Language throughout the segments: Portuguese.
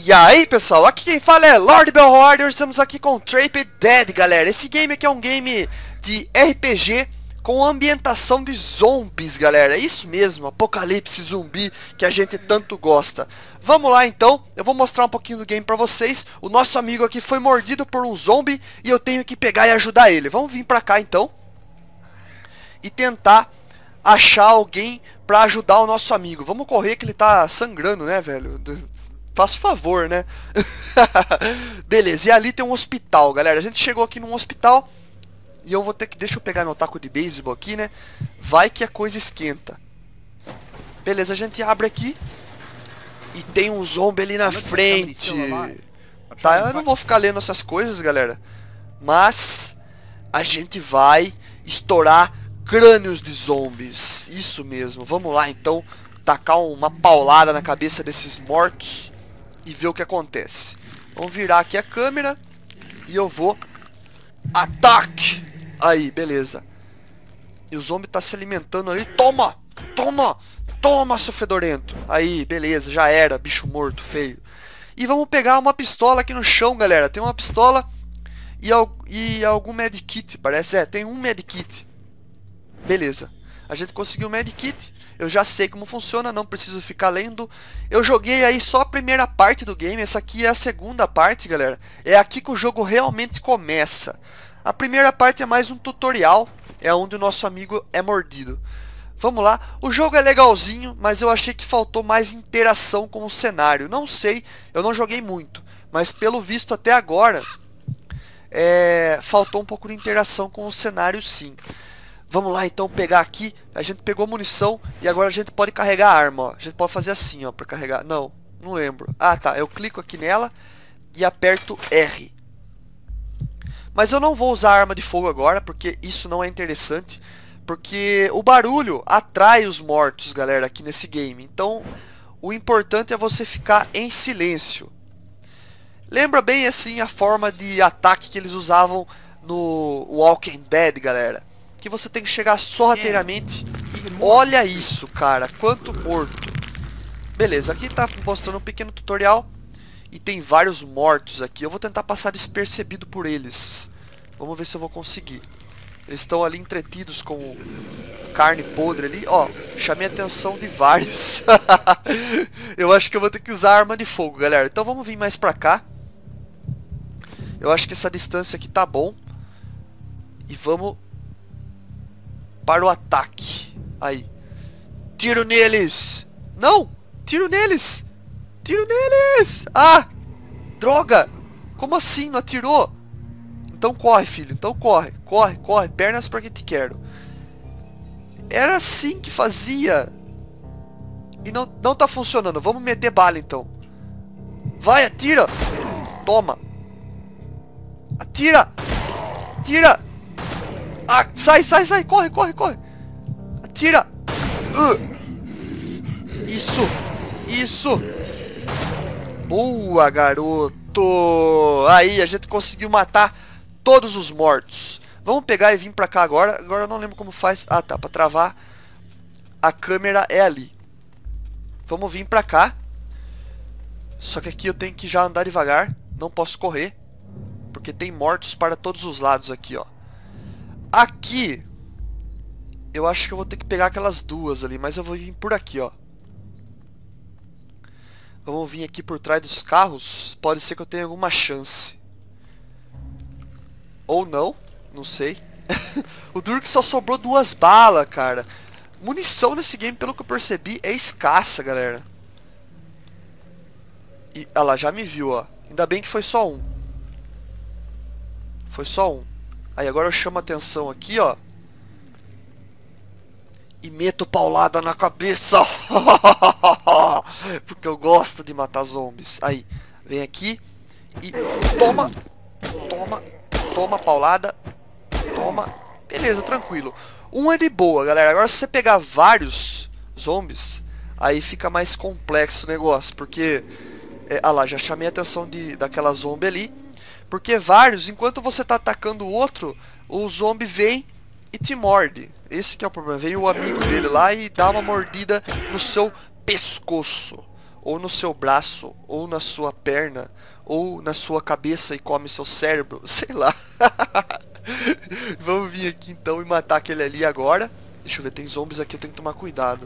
E aí pessoal, aqui quem fala é Lord Belhorder, estamos aqui com Trapped Dead, galera. Esse game aqui é um game de RPG com ambientação de zombies, galera. É isso mesmo, apocalipse zumbi que a gente tanto gosta. Vamos lá então, eu vou mostrar um pouquinho do game pra vocês. O nosso amigo aqui foi mordido por um zombie e eu tenho que pegar e ajudar ele. Vamos vir pra cá então e tentar achar alguém pra ajudar o nosso amigo. Vamos correr que ele tá sangrando, né, velho? Faça favor, né? Beleza, e ali tem um hospital, galera. A gente chegou aqui num hospital e eu vou ter que... Deixa eu pegar meu taco de beisebol aqui, né? Vai que a coisa esquenta. Beleza, a gente abre aqui e tem um zombie ali na frente. Tá, eu não vou ficar lendo essas coisas, galera, mas a gente vai estourar crânios de zombies. Isso mesmo, vamos lá então tacar uma paulada na cabeça desses mortos e ver o que acontece. Vamos virar aqui a câmera e eu vou... Ataque! Aí, beleza. E o zombie tá se alimentando ali. Toma! Toma! Toma, seu fedorento! Aí, beleza, já era, bicho morto, feio. E vamos pegar uma pistola aqui no chão, galera. Tem uma pistola e algum medkit, parece. É, tem um medkit. Beleza. A gente conseguiu o medkit. Eu já sei como funciona, não preciso ficar lendo. Eu joguei aí só a primeira parte do game. Essa aqui é a segunda parte, galera. É aqui que o jogo realmente começa. A primeira parte é mais um tutorial. É onde o nosso amigo é mordido. Vamos lá. O jogo é legalzinho, mas eu achei que faltou mais interação com o cenário. Não sei, eu não joguei muito. Mas pelo visto até agora, faltou um pouco de interação com o cenário, sim. Vamos lá então pegar aqui. A gente pegou munição e agora a gente pode carregar a arma, ó. A gente pode fazer assim, ó, pra carregar. Não lembro. Ah, tá. Eu clico aqui nela e aperto R. Mas eu não vou usar a arma de fogo agora, porque isso não é interessante. Porque o barulho atrai os mortos, galera, aqui nesse game. Então, o importante é você ficar em silêncio. Lembra bem, assim, a forma de ataque que eles usavam no Walking Dead, galera. Que você tem que chegar sorrateiramente e olha isso, cara, quanto morto. Beleza, aqui tá mostrando um pequeno tutorial e tem vários mortos aqui. Eu vou tentar passar despercebido por eles. Vamos ver se eu vou conseguir. Eles estão ali entretidos com carne podre ali. Ó, chamei a atenção de vários. Eu acho que eu vou ter que usar arma de fogo, galera. Então vamos vir mais pra cá. Eu acho que essa distância aqui tá bom. E vamos para o ataque. Aí. Tiro neles! Não! Tiro neles! Tiro neles! Ah! Droga! Como assim? Não atirou? Então corre, filho. Então corre. Corre, corre. Pernas pra que te quero. Era assim que fazia. E não tá funcionando. Vamos meter bala então. Vai, atira! Toma! Atira! Atira! Ah, sai, sai, sai! Corre, corre, corre! Atira! Isso! Isso! Boa, garoto! Aí, a gente conseguiu matar todos os mortos. Vamos pegar e vir pra cá agora. Agora eu não lembro como faz. Ah, tá. Pra travar a câmera é ali. Vamos vir pra cá. Só que aqui eu tenho que já andar devagar. Não posso correr. Porque tem mortos para todos os lados aqui, ó. Aqui eu acho que eu vou ter que pegar aquelas duas ali. Mas eu vou vir por aqui, ó. Vamos vir aqui por trás dos carros. Pode ser que eu tenha alguma chance. Ou não, não sei. O duro que só sobrou 2 balas, cara. Munição nesse game, pelo que eu percebi, é escassa, galera. E ela já me viu, ó. Ainda bem que foi só um. Foi só um. Aí agora eu chamo a atenção aqui, ó. E meto paulada na cabeça. Porque eu gosto de matar zombies. Aí, vem aqui e toma. Toma. Toma paulada. Toma. Beleza, tranquilo. Um é de boa, galera. Agora se você pegar vários zombies, aí fica mais complexo o negócio. Porque, ah lá, já chamei a atenção daquela zombie ali. Porque vários, enquanto você tá atacando o outro, o zombie vem e te morde. Esse que é o problema. Vem o amigo dele lá e dá uma mordida no seu pescoço. ou no seu braço, ou na sua perna, ou na sua cabeça e come seu cérebro, sei lá. Vamos vir aqui então e matar aquele ali agora. Deixa eu ver, tem zombies aqui, eu tenho que tomar cuidado.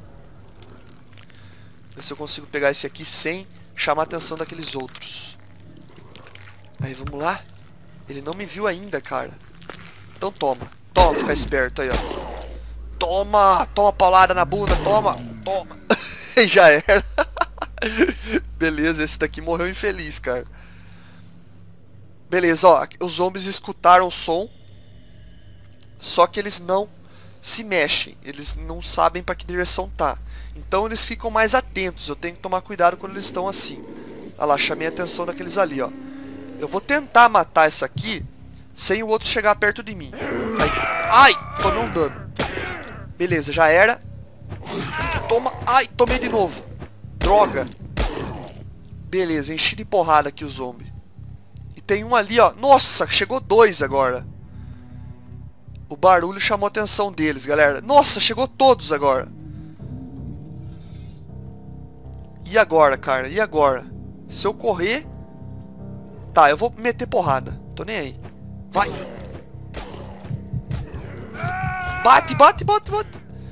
Ver se eu consigo pegar esse aqui sem chamar a atenção daqueles outros. Aí, vamos lá. Ele não me viu ainda, cara. Então toma. Toma, fica esperto aí, ó. Toma! Toma paulada na bunda, toma! Toma! Já era. Beleza, esse daqui morreu infeliz, cara. Beleza, ó. Os zombies escutaram o som. Só que eles não se mexem. Eles não sabem pra que direção tá. Então eles ficam mais atentos. Eu tenho que tomar cuidado quando eles estão assim. Olha lá, chamei a atenção daqueles ali, ó. Eu vou tentar matar essa aqui sem o outro chegar perto de mim. Aí. Ai! Tomei um dano. Beleza, já era. Toma. Ai, tomei de novo. Droga. Beleza, enchi de porrada aqui o zombie. E tem um ali, ó. Nossa, chegou 2 agora. O barulho chamou a atenção deles, galera. Nossa, chegou todos agora. E agora, cara? E agora? Se eu correr... Tá, eu vou meter porrada. Tô nem aí. Vai. Bate, bate, bate, bate.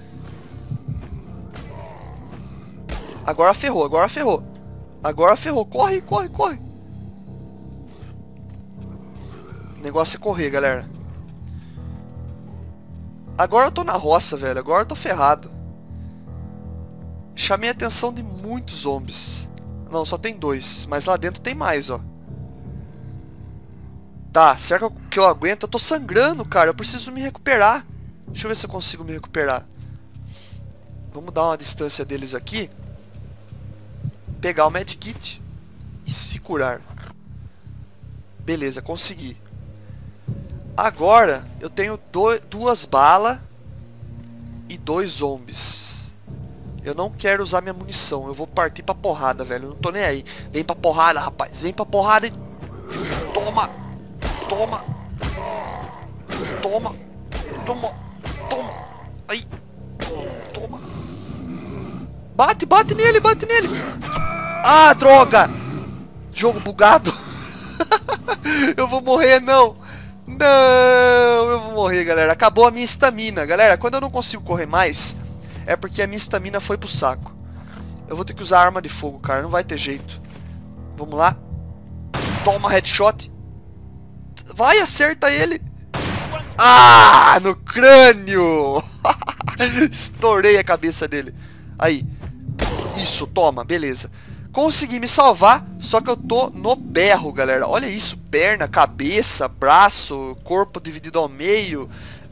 Agora ferrou, agora ferrou. Agora ferrou. Corre, corre, corre. O negócio é correr, galera. Agora eu tô na roça, velho. Agora eu tô ferrado. Chamei a atenção de muitos zombies. Não, só tem 2. Mas lá dentro tem mais, ó. Tá, será que eu aguento? Eu tô sangrando, cara. Eu preciso me recuperar. Deixa eu ver se eu consigo me recuperar. Vamos dar uma distância deles aqui. Pegar o medkit. E se curar. Beleza, consegui. Agora eu tenho 2 balas e 2 zombies. Eu não quero usar minha munição. Eu vou partir pra porrada, velho. Eu não tô nem aí. Vem pra porrada, rapaz. Vem pra porrada e... Toma. Toma. Toma. Toma. Toma. Aí. Toma. Bate, bate nele, bate nele. Ah, droga. Jogo bugado. Eu vou morrer, não. Não, eu vou morrer, galera. Acabou a minha estamina. Galera, quando eu não consigo correr mais, é porque a minha estamina foi pro saco. Eu vou ter que usar arma de fogo, cara. Não vai ter jeito. Vamos lá. Toma, headshot. Vai, acerta ele. Ah, no crânio. Estourei a cabeça dele. Aí. Isso, toma, beleza. Consegui me salvar, só que eu tô no berro, galera. Olha isso, perna, cabeça, braço, corpo dividido ao meio.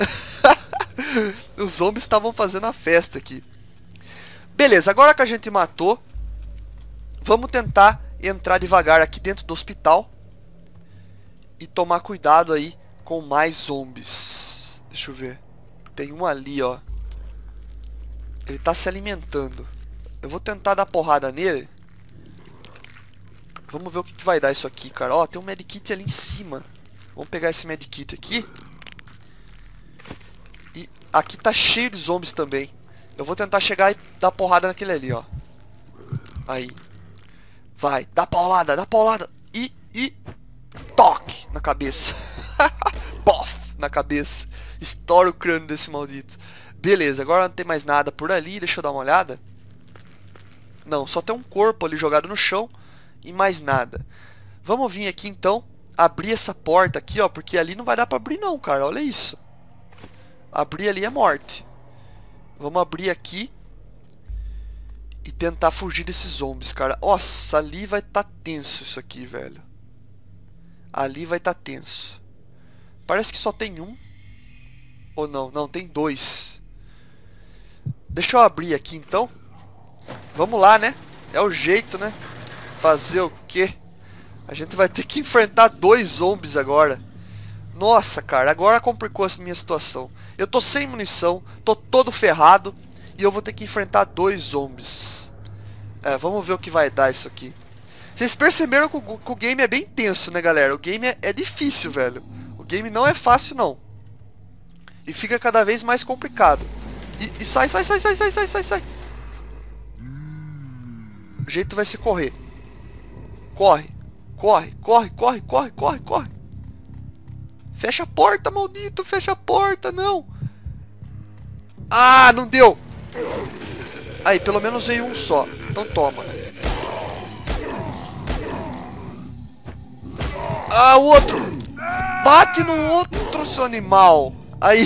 Os zombies estavam fazendo a festa aqui. Beleza, agora que a gente matou, vamos tentar entrar devagar aqui dentro do hospital. E tomar cuidado aí com mais zombies. Deixa eu ver. Tem um ali, ó. Ele tá se alimentando. Eu vou tentar dar porrada nele. Vamos ver o que vai dar isso aqui, cara. Ó, tem um medkit ali em cima. Vamos pegar esse medkit aqui. E aqui tá cheio de zombies também. Eu vou tentar chegar e dar porrada naquele ali, ó. Aí. Vai, dá paulada, dá paulada. E... toque na cabeça. Pof, na cabeça. Estoura o crânio desse maldito. Beleza, agora não tem mais nada por ali. Deixa eu dar uma olhada. Não, só tem um corpo ali jogado no chão. E mais nada. Vamos vir aqui então. Abrir essa porta aqui, ó. Porque ali não vai dar pra abrir não, cara. Olha isso. Abrir ali é morte. Vamos abrir aqui. E tentar fugir desses zombies, cara. Nossa, ali vai tá tenso isso aqui, velho. Ali vai tá tenso. Parece que só tem um. Ou não? Não, tem 2. Deixa eu abrir aqui então. Vamos lá, né? É o jeito, né? Fazer o quê? A gente vai ter que enfrentar 2 zombies agora. Nossa, cara, agora complicou a minha situação. Eu tô sem munição, tô todo ferrado. E eu vou ter que enfrentar 2 zombies. É, vamos ver o que vai dar isso aqui. Vocês perceberam que o game é bem tenso, né, galera? O game é difícil, velho. O game não é fácil, não. E fica cada vez mais complicado. E sai, sai, sai, sai, sai, sai, sai, sai. O jeito vai ser correr. Corre. Corre, corre, corre, corre, corre, corre. Fecha a porta, maldito. Fecha a porta, não. Ah, não deu. Aí, pelo menos veio um só. Então toma. Ah, o outro. Bate no outro, seu animal. Aí.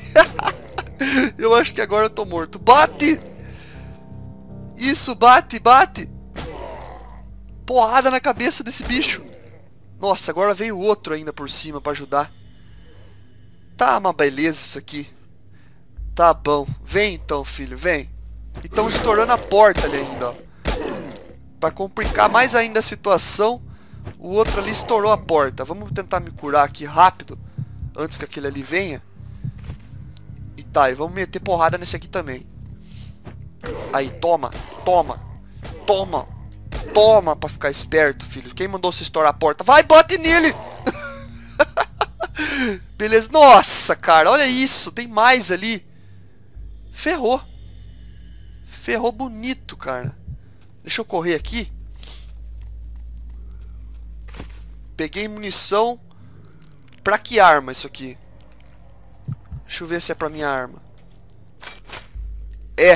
Eu acho que agora eu tô morto. Bate. Isso, bate, bate. Porrada na cabeça desse bicho. Nossa, agora veio outro ainda por cima pra ajudar. Tá uma beleza isso aqui. Tá bom. Vem então, filho, vem. E estão estourando a porta ali ainda, ó. Pra complicar mais ainda a situação, o outro ali estourou a porta. Vamos tentar me curar aqui rápido, antes que aquele ali venha. E tá, e vamos meter porrada nesse aqui também. Aí, toma, toma, toma, toma pra ficar esperto, filho. Quem mandou você estourar a porta? Vai, bate nele! Beleza, nossa, cara, olha isso, tem mais ali. Ferrou. Ferrou bonito, cara. Deixa eu correr aqui. Peguei munição. Pra que arma isso aqui? Deixa eu ver se é pra minha arma. É.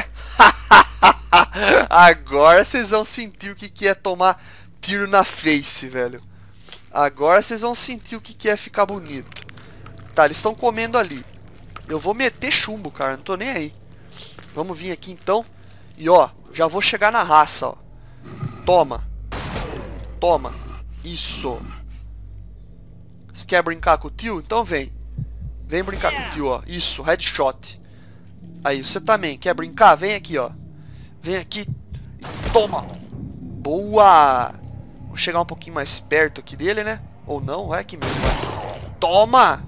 Agora vocês vão sentir o que é tomar tiro na face, velho. Agora vocês vão sentir o que é ficar bonito. Tá, eles estão comendo ali. Eu vou meter chumbo, cara. Não tô nem aí. Vamos vir aqui então. E ó, já vou chegar na raça, ó. Toma. Toma. Isso. Você quer brincar com o tio? Então vem. Vem brincar com o tio, ó. Isso, headshot. Aí, você também. Quer brincar? Vem aqui, ó. Vem aqui. Toma. Boa. Vou chegar um pouquinho mais perto aqui dele, né? Ou não, vai aqui mesmo. Vai. Toma.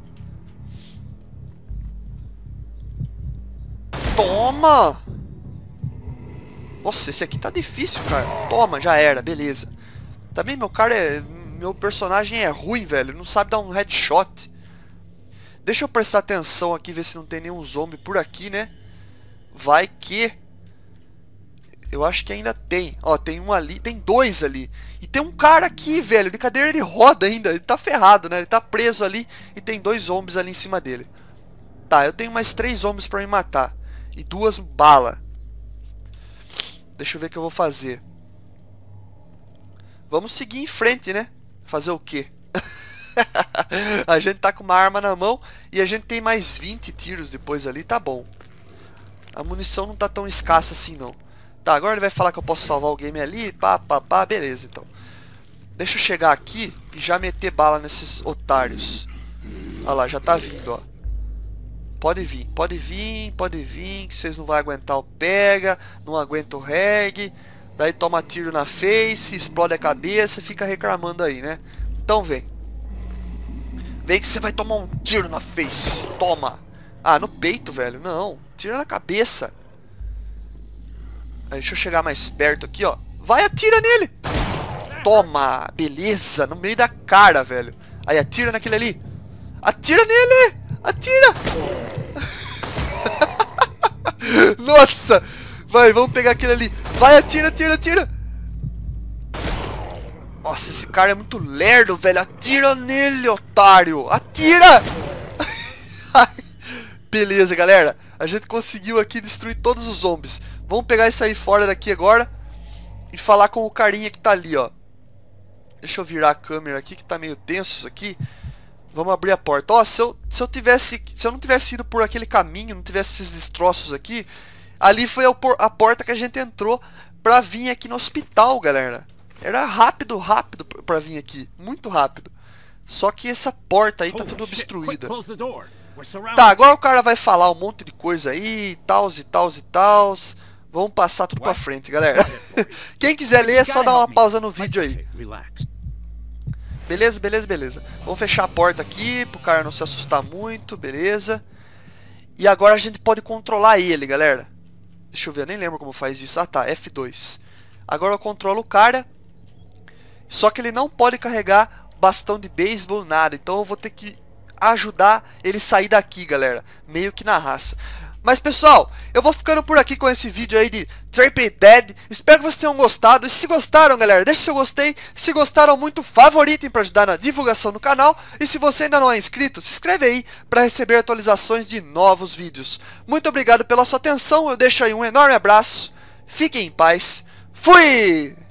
Toma. Nossa, esse aqui tá difícil, cara. Toma, já era, beleza. Também meu cara é... Meu personagem é ruim, velho. Não sabe dar um headshot. Deixa eu prestar atenção aqui, ver se não tem nenhum zombie por aqui, né? Vai que... Eu acho que ainda tem. Ó, tem um ali, tem dois ali. E tem um cara aqui, velho. De cadeira de roda ainda. Ele tá ferrado, né? Ele tá preso ali. E tem dois zombies ali em cima dele. Tá, eu tenho mais 3 zombies pra me matar. E 2 balas. Deixa eu ver o que eu vou fazer. Vamos seguir em frente, né? Fazer o quê? A gente tá com uma arma na mão. E a gente tem mais 20 tiros depois ali. Tá bom. A munição não tá tão escassa assim, não. Tá, agora ele vai falar que eu posso salvar o game ali. Pá, pá, pá. Beleza, então. Deixa eu chegar aqui e já meter bala nesses otários. Olha lá, já tá vindo, ó. Pode vir, pode vir, pode vir. Que vocês não vão aguentar o pega. Não aguenta o reggae. Daí toma tiro na face, explode a cabeça e fica reclamando aí, né? Então vem. Vem que você vai tomar um tiro na face. Toma. Ah, no peito, velho. Não, tira na cabeça. Aí, deixa eu chegar mais perto aqui, ó. Vai, atira nele. Toma, beleza. No meio da cara, velho. Aí, atira naquele ali. Atira nele. Atira. Nossa. Vai, vamos pegar aquele ali. Vai, atira, atira, atira. Nossa, esse cara é muito lerdo, velho. Atira nele, otário. Atira. Beleza, galera. A gente conseguiu aqui destruir todos os zombies. Vamos pegar isso aí fora daqui agora. E falar com o carinha que tá ali, ó. Deixa eu virar a câmera aqui, que tá meio tenso isso aqui. Vamos abrir a porta. Ó, se eu não tivesse ido por aquele caminho, não tivesse esses destroços aqui... Ali foi a porta que a gente entrou pra vir aqui no hospital, galera. Era rápido, rápido pra vir aqui. Muito rápido. Só que essa porta aí tá tudo obstruída. Tá, agora o cara vai falar um monte de coisa aí, tals e tals e tals. Vamos passar tudo pra frente, galera. Quem quiser ler é só dar uma pausa no vídeo aí. Beleza, beleza, beleza. Vamos fechar a porta aqui, pro cara não se assustar muito, beleza. E agora a gente pode controlar ele, galera. Deixa eu ver, eu nem lembro como faz isso. Ah tá, F2. Agora eu controlo o cara. Só que ele não pode carregar bastão de beisebol, nada. Então eu vou ter que ajudar ele sair daqui, galera. Meio que na raça. Mas pessoal, eu vou ficando por aqui com esse vídeo aí de Trapped Dead. Espero que vocês tenham gostado. E se gostaram, galera, deixa seu gostei. Se gostaram muito, favoritem para ajudar na divulgação do canal. E se você ainda não é inscrito, se inscreve aí para receber atualizações de novos vídeos. Muito obrigado pela sua atenção. Eu deixo aí um enorme abraço. Fiquem em paz. Fui!